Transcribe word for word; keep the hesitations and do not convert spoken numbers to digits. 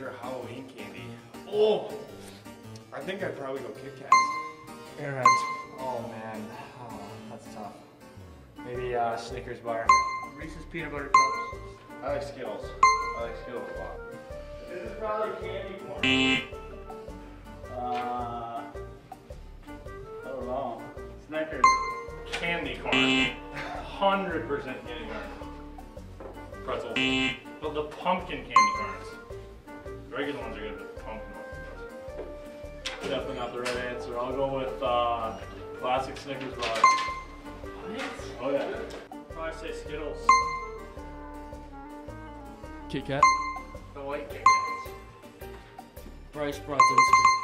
favorite Halloween candy. Oh, I think I'd probably go Kit Kats. Airheads. Oh man, oh, that's tough. Maybe uh, Snickers bar. Reese's peanut butter cups. I like Skittles. I like Skittles a lot. This is probably candy corn. Uh, I don't know. Snickers. Candy corn. one hundred percent candy corn. Pretzels. But the pumpkin candy corns. The regular ones are good, but the pumpkin ones are Definitely not the right answer. I'll go with uh, classic Snickers bar. What? Oh yeah. Probably say Skittles. Kit Kat. The white Kit Kats. Bryce Brodzinski.